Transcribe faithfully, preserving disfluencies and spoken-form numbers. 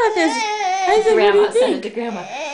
about this? I said, what do Grandma, you send it think? to Grandma.